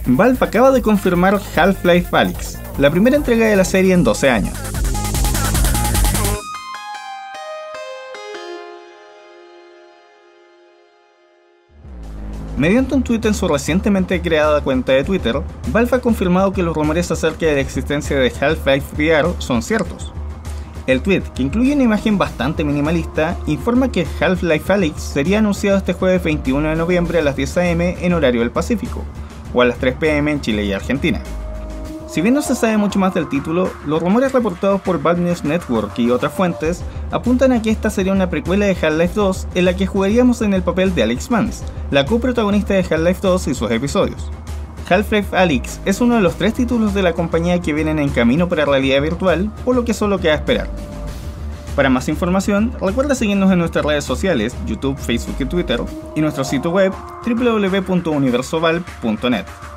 Valve acaba de confirmar Half-Life Alyx, la primera entrega de la serie en 12 años. Mediante un tweet en su recientemente creada cuenta de Twitter, Valve ha confirmado que los rumores acerca de la existencia de Half-Life VR son ciertos. El tweet, que incluye una imagen bastante minimalista, informa que Half-Life Alyx sería anunciado este jueves 21 de noviembre a las 10 am en horario del Pacífico, o a las 3 pm en Chile y Argentina. Si bien no se sabe mucho más del título, los rumores reportados por Valve News Network y otras fuentes apuntan a que esta sería una precuela de Half-Life 2 en la que jugaríamos en el papel de Alyx Vance, la coprotagonista de Half-Life 2 y sus episodios. Half-Life Alyx es uno de los 3 títulos de la compañía que vienen en camino para realidad virtual, por lo que solo queda esperar. Para más información, recuerda seguirnos en nuestras redes sociales, YouTube, Facebook y Twitter, y nuestro sitio web www.universovalve.net.